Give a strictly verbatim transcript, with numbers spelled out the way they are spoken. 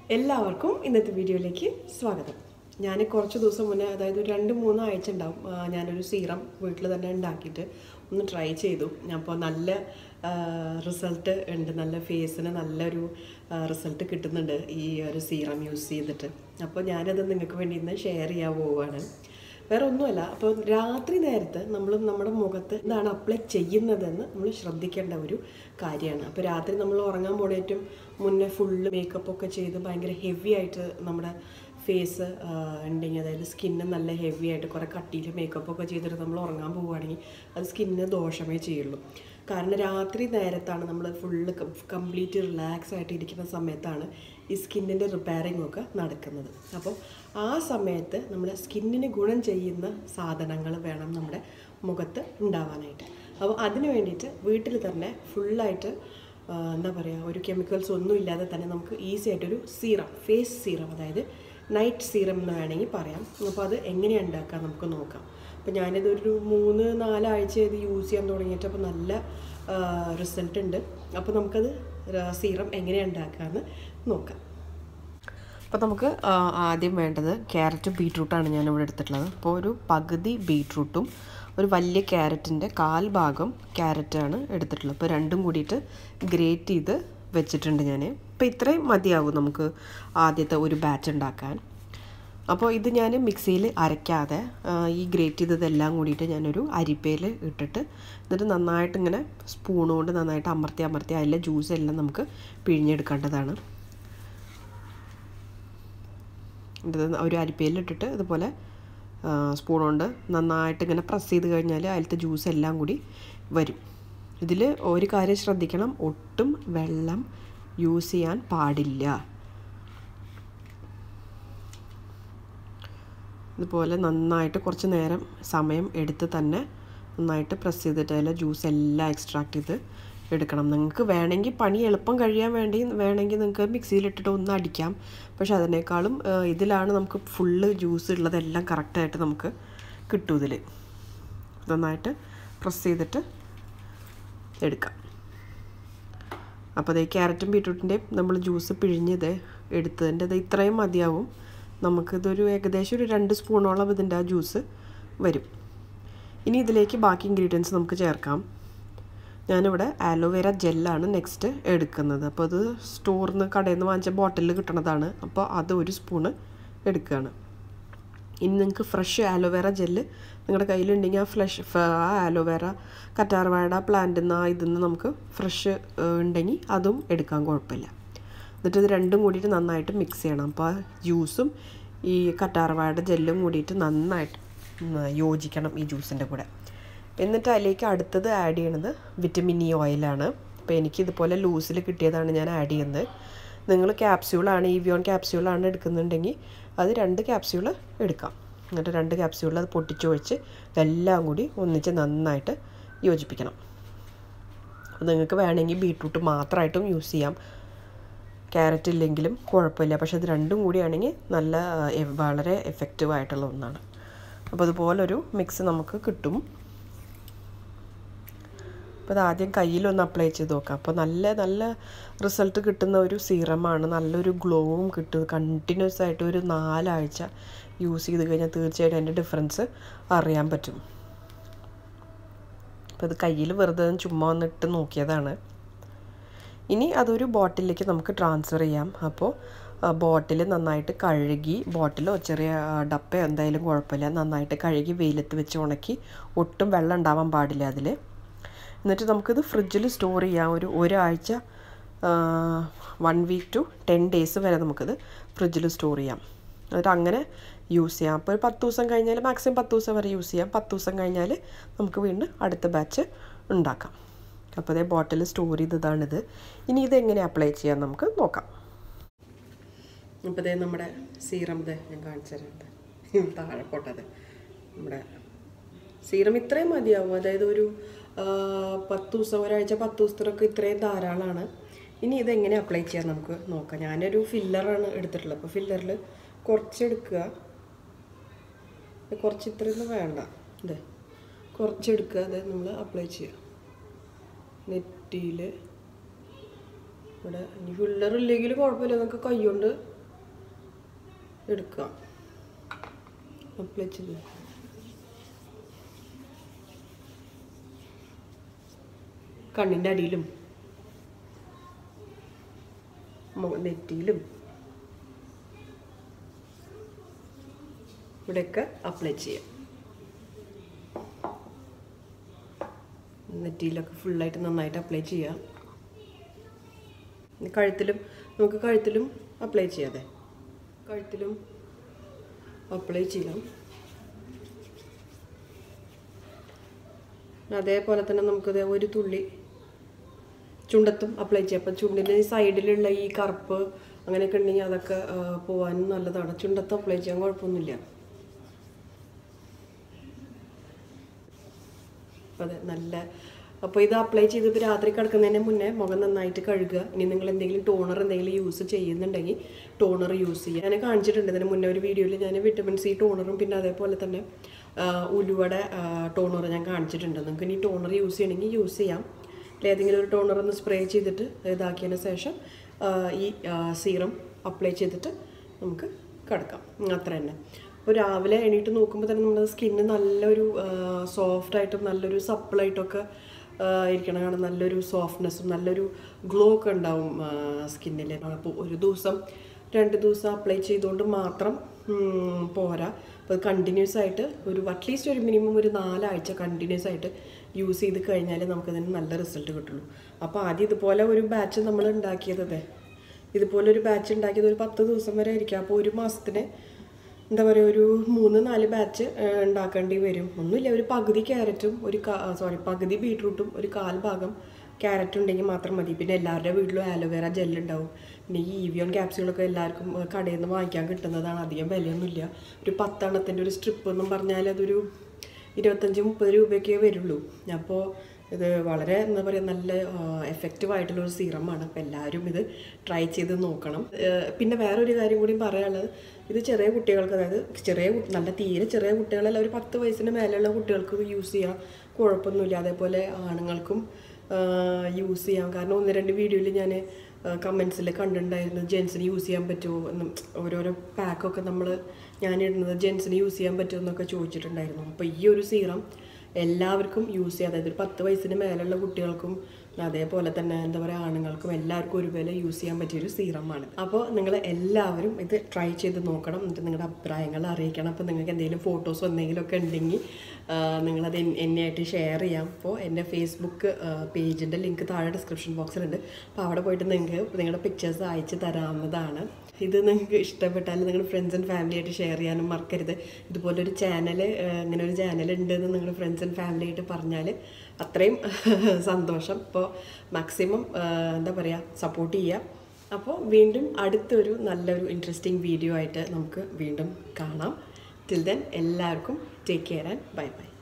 എല്ലാവർക്കും ഇന്നത്തെ വീഡിയോയിലേക്ക് സ്വാഗതം. ഞാൻ കുറച്ച് ദിവസം മുന്നേ, അതായത് രണ്ട് മൂന്ന് ആഴ്ച ഉണ്ടാവും, ഞാനൊരു സീറം വീട്ടിൽ തന്നെ ഉണ്ടാക്കിയിട്ട് ഒന്ന് ട്രൈ ചെയ്തു. അപ്പോൾ നല്ല റിസൾട്ട് ഉണ്ട്, നല്ല ഫേസിന് നല്ലൊരു റിസൾട്ട് കിട്ടുന്നുണ്ട് ഈ ഒരു സീറം യൂസ് ചെയ്തിട്ട്. അപ്പോൾ ഞാനത് നിങ്ങൾക്ക് വേണ്ടി ഇന്ന് ഷെയർ ചെയ്യാൻ പോവുകയാണ്. വേറെ ഒന്നുമല്ല, അപ്പോൾ രാത്രി നേരത്ത് നമ്മൾ നമ്മുടെ മുഖത്ത് എന്താണ് അപ്ലൈ ചെയ്യുന്നതെന്ന് നമ്മൾ ശ്രദ്ധിക്കേണ്ട ഒരു കാര്യമാണ്. അപ്പോൾ രാത്രി നമ്മൾ ഉറങ്ങാൻ പോണേറ്റും മുന്നേ ഫുള്ള് മേക്കപ്പൊക്കെ ചെയ്ത് ഭയങ്കര ഹെവി ആയിട്ട് നമ്മുടെ ഫേസ് ഉണ്ടെങ്കിൽ, അതായത് സ്കിന്ന് നല്ല ഹെവി ആയിട്ട് കുറേ കട്ടിയിൽ മേക്കപ്പൊക്കെ ചെയ്തിട്ട് നമ്മൾ ഉറങ്ങാൻ പോവുകയാണെങ്കിൽ അത് സ്കിന്നിന് ദോഷമേ ചെയ്യുള്ളൂ. കാരണം രാത്രി നേരത്താണ് നമ്മൾ ഫുള്ള് കംപ്ലീറ്റ് റിലാക്സ് ആയിട്ട് ഇരിക്കുന്ന സമയത്താണ് ഈ സ്കിന്നിൻ്റെ റിപ്പയറിംഗ് ഒക്കെ നടക്കുന്നത്. അപ്പോൾ ആ സമയത്ത് നമ്മുടെ സ്കിന്നിന് ഗുണം ചെയ്യുന്ന സാധനങ്ങൾ വേണം നമ്മുടെ മുഖത്ത് ഉണ്ടാവാനായിട്ട്. അപ്പോൾ അതിന് വേണ്ടിയിട്ട് വീട്ടിൽ തന്നെ ഫുള്ളായിട്ട് എന്താ പറയുക, ഒരു കെമിക്കൽസ് ഒന്നും ഇല്ലാതെ തന്നെ നമുക്ക് ഈസി ആയിട്ടൊരു സീറം, ഫേസ് സീറം, അതായത് നൈറ്റ് സീറം എന്ന് വേണമെങ്കിൽ പറയാം. അപ്പോൾ അത് എങ്ങനെയാണ് ഉണ്ടാക്കുക നമുക്ക് നോക്കാം. അപ്പോൾ ഞാനിതൊരു മൂന്ന് നാലാഴ്ച ഇത് യൂസ് ചെയ്യാൻ തുടങ്ങിയിട്ട് അപ്പോൾ നല്ല റിസൾട്ട് ഉണ്ട്. അപ്പോൾ നമുക്കത് സീറം എങ്ങനെയാണ് ഉണ്ടാക്കാമെന്ന് നോക്കാം. അപ്പോൾ നമുക്ക് ആദ്യം വേണ്ടത് ക്യാരറ്റും ബീട്രൂട്ടാണ് ഞാനിവിടെ എടുത്തിട്ടുള്ളത്. അപ്പോൾ ഒരു പകുതി ബീട്രൂട്ടും ഒരു വലിയ ക്യാരറ്റിൻ്റെ കാൽ ഭാഗം ക്യാരറ്റാണ് എടുത്തിട്ടുള്ളത്. അപ്പോൾ രണ്ടും കൂടിയിട്ട് ഗ്രേറ്റ് ചെയ്ത് വെച്ചിട്ടുണ്ട് ഞാൻ. അപ്പോൾ ഇത്രയും മതിയാവും നമുക്ക് ആദ്യത്തെ ഒരു ബാച്ച് ഉണ്ടാക്കാൻ. അപ്പോൾ ഇത് ഞാൻ മിക്സിയിൽ അരയ്ക്കാതെ ഈ ഗ്രേറ്റ് ചെയ്തതെല്ലാം കൂടിയിട്ട് ഞാനൊരു അരിപ്പയിൽ ഇട്ടിട്ട് എന്നിട്ട് നന്നായിട്ട് ഇങ്ങനെ സ്പൂൺ കൊണ്ട് നന്നായിട്ട് അമർത്തി അമർത്തി അതിലെ ജ്യൂസ് എല്ലാം നമുക്ക് പിഴിഞ്ഞെടുക്കേണ്ടതാണ്. ഇത് ഒരു അരിപ്പയിൽ ഇട്ടിട്ട് ഇതുപോലെ സ്പൂൺ കൊണ്ട് നന്നായിട്ട് ഇങ്ങനെ പ്രസ് ചെയ്ത് കഴിഞ്ഞാൽ അതിലത്തെ ജ്യൂസ് എല്ലാം കൂടി വരും. ഇതിൽ ഒരു കാര്യം ശ്രദ്ധിക്കണം, ഒട്ടും വെള്ളം യൂസ് ചെയ്യാൻ പാടില്ല. ഇതുപോലെ നന്നായിട്ട് കുറച്ച് നേരം സമയം എടുത്ത് തന്നെ നന്നായിട്ട് പ്രസ് ചെയ്തിട്ട് അതിലെ ജ്യൂസ് എല്ലാം എക്സ്ട്രാക്ട് ചെയ്ത് എടുക്കണം. നിങ്ങൾക്ക് വേണമെങ്കിൽ പണി എളുപ്പം കഴിയാൻ വേണ്ടി വേണമെങ്കിൽ നിങ്ങൾക്ക് മിക്സിയിലിട്ടിട്ട് ഒന്ന് അടിക്കാം. പക്ഷെ അതിനേക്കാളും ഇതിലാണ് നമുക്ക് ഫുള്ള് ജ്യൂസ് ഉള്ളതെല്ലാം കറക്റ്റായിട്ട് നമുക്ക് കിട്ടും. ഇതിൽ നന്നായിട്ട് പ്രസ് ചെയ്തിട്ട് എടുക്കാം. അപ്പോൾ അതേ ക്യാരറ്റും ബീട്രൂട്ടിൻ്റെയും നമ്മൾ ജ്യൂസ് പിഴിഞ്ഞത് എടുത്തതിൻ്റെ അത് ഇത്രയും മതിയാവും. നമുക്കിതൊരു ഏകദേശം ഒരു രണ്ട് സ്പൂണോളം ഇതിൻ്റെ ആ ജ്യൂസ് വരും. ഇനി ഇതിലേക്ക് ബാക്കി ഇൻഗ്രീഡിയൻസ് നമുക്ക് ചേർക്കാം. ഞാനിവിടെ ആലോവേര ജെല്ലാണ് നെക്സ്റ്റ് എടുക്കുന്നത്. അപ്പോൾ അത് സ്റ്റോറിൽ നിന്ന് കടയിൽ നിന്ന് വാങ്ങിച്ച ബോട്ടിലിൽ കിട്ടണതാണ്. അപ്പോൾ അത് ഒരു സ്പൂണ് എടുക്കുകയാണ്. ഇനി നിങ്ങൾക്ക് ഫ്രഷ് ആലോവേര ജെല്ല് നിങ്ങളുടെ കയ്യിലുണ്ടെങ്കിൽ ആ ഫ്ലഷ് ആ ആലോവേര കറ്റാർവാഴ പ്ലാന്റിൽ നിന്ന് ഇതിൽ നിന്ന് നമുക്ക് ഫ്രഷ് ഉണ്ടെങ്കിൽ അതും എടുക്കാൻ കുഴപ്പമില്ല. എന്നിട്ട് ഇത് രണ്ടും കൂടിയിട്ട് നന്നായിട്ട് മിക്സ് ചെയ്യണം. അപ്പോൾ ആ ജ്യൂസും ഈ കറ്റാർവാഴയുടെ ജെല്ലും കൂടിയിട്ട് നന്നായിട്ട് യോജിക്കണം ഈ ജ്യൂസിൻ്റെ കൂടെ. എന്നിട്ട് അതിലേക്ക് അടുത്തത് ആഡ് ചെയ്യണത് വിറ്റമിൻ ഇ ഓയിലാണ്. അപ്പോൾ എനിക്ക് ഇതുപോലെ ലൂസിൽ കിട്ടിയതാണ് ഞാൻ ആഡ് ചെയ്യുന്നത്. നിങ്ങൾ ക്യാപ്സ്യൂളാണ് ഇവിയോൺ ക്യാപ്സ്യൂളാണ് എടുക്കുന്നുണ്ടെങ്കിൽ അത് രണ്ട് ക്യാപ്സ്യൂൾ എടുക്കാം. എന്നിട്ട് രണ്ട് ക്യാപ്സ്യൂൾ അത് പൊട്ടിച്ചൊഴിച്ച് ഇതെല്ലാം കൂടി ഒന്നിച്ച് നന്നായിട്ട് യോജിപ്പിക്കണം. അപ്പോൾ നിങ്ങൾക്ക് വേണമെങ്കിൽ ബീട്രൂട്ട് മാത്രമായിട്ടും യൂസ് ചെയ്യാം, ക്യാരറ്റ് ഇല്ലെങ്കിലും കുഴപ്പമില്ല. പക്ഷേ ഇത് രണ്ടും കൂടിയാണെങ്കിൽ നല്ല വളരെ എഫക്റ്റീവായിട്ടുള്ള ഒന്നാണ്. അപ്പോൾ അതുപോലൊരു മിക്സ് നമുക്ക് കിട്ടും. അപ്പോൾ അത് ആദ്യം കയ്യിലൊന്ന് അപ്ലൈ ചെയ്ത് നോക്കാം. അപ്പോൾ നല്ല നല്ല റിസൾട്ട് കിട്ടുന്ന ഒരു സീറമാണ്. നല്ലൊരു ഗ്ലോവും കിട്ടും. കണ്ടിന്യൂസ് ആയിട്ട് ഒരു നാലാഴ്ച യൂസ് ചെയ്ത് കഴിഞ്ഞാൽ തീർച്ചയായിട്ടും അതിൻ്റെ ഡിഫറൻസ് അറിയാൻ പറ്റും. അപ്പോൾ ഇത് കയ്യിൽ വെറുതെ ചുമ്മാ വന്നിട്ട് നോക്കിയതാണ്. ഇനി അതൊരു ബോട്ടിലേക്ക് നമുക്ക് ട്രാൻസ്ഫർ ചെയ്യാം. അപ്പോൾ ബോട്ടിൽ നന്നായിട്ട് കഴുകി, ബോട്ടിലോ ചെറിയ ഡപ്പയോ എന്തായാലും കുഴപ്പമില്ല, നന്നായിട്ട് കഴുകി വെയിലത്ത് വെച്ച് ഉണക്കി, ഒട്ടും വെള്ളം ഉണ്ടാവാൻ പാടില്ല അതിൽ. എന്നിട്ട് നമുക്കിത് ഫ്രിഡ്ജിൽ സ്റ്റോർ ചെയ്യാം. ഒരു ഒരാഴ്ച one week to ten days വരെ നമുക്കിത് ഫ്രിഡ്ജിൽ സ്റ്റോർ ചെയ്യാം. എന്നിട്ട് അങ്ങനെ യൂസ് ചെയ്യാം. അപ്പോൾ ഒരു പത്ത് ദിവസം കഴിഞ്ഞാൽ, മാക്സിമം പത്ത് ദിവസം വരെ യൂസ് ചെയ്യാം. പത്ത് ദിവസം കഴിഞ്ഞാൽ നമുക്ക് വീണ്ടും അടുത്ത ബാച്ച് ഉണ്ടാക്കാം. അപ്പോൾ അതേ ബോട്ടിൽ സ്റ്റോർ ചെയ്തതാണിത്. ഇനി ഇതെങ്ങനെ അപ്ലൈ ചെയ്യാൻ നമുക്ക് നോക്കാം. അപ്പോൾ ഇതേ നമ്മുടെ സീറം ഇതേ ഞാൻ കാണിച്ചു തരാം. താഴെ പോട്ടത് നമ്മുടെ സീറം ഇത്രയും മതിയാവും. അതായത് ഒരു പത്ത് ദിവസം ഒരാഴ്ച പത്ത് ദിവസത്തിനൊക്കെ ഇത്രയും ധാരാളമാണ്. ഇനി ഇതെങ്ങനെ അപ്ലൈ ചെയ്യാൻ നമുക്ക് നോക്കാം. ഞാനൊരു ഫില്ലറാണ് എടുത്തിട്ടുള്ളത്. അപ്പോൾ ഫില്ലറിൽ കുറച്ചെടുക്കുക, കുറച്ച് ഇത്രയൊന്നും വേണ്ട, ഇതേ കുറച്ചെടുക്കുക, അത് നമ്മൾ അപ്ലൈ ചെയ്യുക നെറ്റിയിൽ. ഇവിടെ ഇനി ഫില്ലർ ഇല്ലെങ്കിൽ കുഴപ്പമില്ല, നമുക്ക് കൈ കൊണ്ട് എടുക്കുക, അപ്ലൈ ചെയ്ത് കണ്ണിൻ്റെ അടിയിലും നെറ്റിയിലും ഇവിടെയൊക്കെ അപ്ലൈ ചെയ്യാം. നെറ്റിയിലൊക്കെ ഫുള്ളായിട്ട് നന്നായിട്ട് അപ്ലൈ ചെയ്യാം. കഴുത്തിലും നമുക്ക് കഴുത്തിലും അപ്ലൈ ചെയ്യാതെ കഴുത്തിലും അപ്ലൈ ചെയ്യാം. അതേപോലെ തന്നെ നമുക്കത് ഒരു തുള്ളി ചുണ്ടത്തും അപ്ലൈ ചെയ്യാം. അപ്പം ചുണ്ടിൻ്റെ സൈഡിലുള്ള ഈ കറുപ്പ് അങ്ങനെയൊക്കെ ഉണ്ടെങ്കിൽ അതൊക്കെ പോകാനും നല്ലതാണ്. ചുണ്ടത്ത് അപ്ലൈ ചെയ്യാൻ കുഴപ്പമൊന്നുമില്ല. അതെ, നല്ല. അപ്പോൾ ഇത് അപ്ലൈ ചെയ്തിപ്പോൾ രാത്രി കിടക്കുന്നതിന് മുന്നേ മുഖം നന്നായിട്ട് കഴുകുക. ഇനി നിങ്ങൾ എന്തെങ്കിലും ടോണർ എന്തെങ്കിലും യൂസ് ചെയ്യുന്നുണ്ടെങ്കിൽ ടോണർ യൂസ് ചെയ്യുക. ഞാൻ കാണിച്ചിട്ടുണ്ട് ഇതിന് മുന്നേ ഒരു വീഡിയോയിൽ. ഞാൻ വിറ്റമിൻ സി ടോണറും പിന്നെ അതേപോലെ തന്നെ ഉലുവയുടെ ടോണർ ഞാൻ കാണിച്ചിട്ടുണ്ട്. നിങ്ങൾക്ക് ഇനി ടോണർ യൂസ് ചെയ്യണമെങ്കിൽ യൂസ് ചെയ്യാം. ഏതെങ്കിലും ഒരു ടോണർ ഒന്ന് സ്പ്രേ ചെയ്തിട്ട് ഇതാക്കിയതിന് ശേഷം ഈ സീറം അപ്ലൈ ചെയ്തിട്ട് നമുക്ക് കിടക്കാം. അത്ര തന്നെ. അപ്പോൾ രാവിലെ എണീറ്റ് നോക്കുമ്പോൾ തന്നെ നമ്മുടെ സ്കിന്ന് നല്ലൊരു സോഫ്റ്റായിട്ടും നല്ലൊരു സപ്പിളായിട്ടൊക്കെ ഇരിക്കണം. കാരണം നല്ലൊരു സോഫ്റ്റ്നെസ്സും നല്ലൊരു ഗ്ലോ ഒക്കെ ഉണ്ടാവും സ്കിന്നിൽ. അപ്പോൾ ഒരു ദിവസം രണ്ട് ദിവസം അപ്ലൈ ചെയ്തുകൊണ്ട് മാത്രം പോരാ. അപ്പോൾ കണ്ടിന്യൂസ് ആയിട്ട് ഒരു അറ്റ്ലീസ്റ്റ് ഒരു മിനിമം ഒരു നാലാഴ്ച കണ്ടിന്യൂസ് ആയിട്ട് യൂസ് ചെയ്ത് കഴിഞ്ഞാൽ നമുക്കതിന് നല്ല റിസൾട്ട് കിട്ടുള്ളൂ. അപ്പോൾ ആദ്യം ഇതുപോലെ ഒരു ബാച്ച് നമ്മൾ ഉണ്ടാക്കിയത് ഇതുപോലെ ഒരു ബാച്ച് ഉണ്ടാക്കിയത് ഒരു പത്ത് ദിവസം വരെ ആയിരിക്കും. അപ്പോൾ ഒരു മാസത്തിന് എന്താ പറയുക ഒരു മൂന്ന് നാല് ബാച്ച് ഉണ്ടാക്കേണ്ടി വരും. ഒന്നുമില്ല, ഒരു പകുതി ക്യാരറ്റും ഒരു സോറി പകുതി ബീട്രൂട്ടും ഒരു കാൽ ഭാഗം ക്യാരറ്റ് ഉണ്ടെങ്കിൽ മാത്രം മതി. പിന്നെ എല്ലാവരുടെ വീട്ടിലും ആലോവേറ ജെല്ലുണ്ടാവും. പിന്നെ ഈ ഈവിയോൺ ക്യാപ്സ്യൂളൊക്കെ എല്ലാവർക്കും കടയിൽ നിന്ന് വാങ്ങിക്കാൻ കിട്ടുന്നതാണ്. അധികം വിലയൊന്നുമില്ല. ഒരു പത്തെണ്ണത്തിൻ്റെ ഒരു സ്ട്രിപ്പ് എന്നും പറഞ്ഞാൽ അതൊരു ഇരുപത്തഞ്ച് മുപ്പത് രൂപയൊക്കെ വരുള്ളൂ. അപ്പോൾ ഇത് വളരെ എന്താ പറയുക നല്ല എഫക്റ്റീവായിട്ടുള്ളൊരു സീറമാണ്. അപ്പോൾ എല്ലാവരും ഇത് ട്രൈ ചെയ്ത് നോക്കണം. പിന്നെ വേറൊരു കാര്യം കൂടി പറയാനുള്ളത്, ഇത് ചെറിയ കുട്ടികൾക്ക്, അതായത് ചെറിയ നല്ല തീരെ ചെറിയ കുട്ടികളല്ല, ഒരു പത്ത് വയസ്സിന് മേലെയുള്ള കുട്ടികൾക്ക് യൂസ് ചെയ്യാം, കുഴപ്പമൊന്നുമില്ല. അതേപോലെ ആണുങ്ങൾക്കും യൂസ് ചെയ്യാം. കാരണം ഒന്ന് രണ്ട് വീഡിയോയിൽ ഞാൻ കമൻസിൽ കണ്ടിട്ടുണ്ടായിരുന്നു ജെൻസിന് യൂസ് ചെയ്യാൻ പറ്റുമോ എന്നും, ഓരോരോ പാക്കൊക്കെ നമ്മൾ ഞാനിടുന്നത് ജെൻസിന് യൂസ് ചെയ്യാൻ പറ്റുമോ എന്നൊക്കെ ചോദിച്ചിട്ടുണ്ടായിരുന്നു. അപ്പോൾ ഈ ഒരു സീറം എല്ലാവർക്കും യൂസ് ചെയ്യാം. അതായത് ഒരു പത്ത് വയസ്സിന് മേലുള്ള കുട്ടികൾക്കും അതേപോലെ തന്നെ എന്താ പറയുക ആണുങ്ങൾക്കും എല്ലാവർക്കും ഒരുപോലെ യൂസ് ചെയ്യാൻ പറ്റിയൊരു സീറമാണ്. അപ്പോൾ നിങ്ങൾ എല്ലാവരും ഇത് ട്രൈ ചെയ്ത് നോക്കണം. എന്നിട്ട് നിങ്ങളുടെ അഭിപ്രായങ്ങൾ അറിയിക്കണം. അപ്പോൾ നിങ്ങൾക്ക് എന്തെങ്കിലും ഫോട്ടോസോ എന്തെങ്കിലുമൊക്കെ ഉണ്ടെങ്കിൽ നിങ്ങളത് എന്നെയായിട്ട് ഷെയർ ചെയ്യാം. അപ്പോൾ എൻ്റെ ഫേസ്ബുക്ക് പേജിൻ്റെ ലിങ്ക് താഴെ ഡിസ്ക്രിപ്ഷൻ ബോക്സിലുണ്ട്. അപ്പോൾ അവിടെ പോയിട്ട് നിങ്ങൾക്ക് നിങ്ങളുടെ പിക്ചേഴ്സ് അയച്ച് തരാവുന്നതാണ്. ഇത് നിങ്ങൾക്ക് ഇഷ്ടപ്പെട്ടാൽ നിങ്ങളുടെ ഫ്രണ്ട്സ് ആൻഡ് ഫാമിലി ആയിട്ട് ഷെയർ ചെയ്യാനും മറക്കരുത്. ഇതുപോലൊരു ചാനൽ ഇങ്ങനെ ഒരു ചാനൽ ഉണ്ടെന്ന് നിങ്ങളുടെ ഫ്രണ്ട്സ് ആൻഡ് ഫാമിലി ആയിട്ട് പറഞ്ഞാൽ അത്രയും സന്തോഷം. അപ്പോൾ മാക്സിമം എന്താ പറയുക സപ്പോർട്ട് ചെയ്യുക. അപ്പോൾ വീണ്ടും അടുത്തൊരു നല്ലൊരു ഇൻട്രസ്റ്റിംഗ് വീഡിയോ ആയിട്ട് നമുക്ക് വീണ്ടും കാണാം. ടിൽ ദെൻ എല്ലാവർക്കും take care and bye by.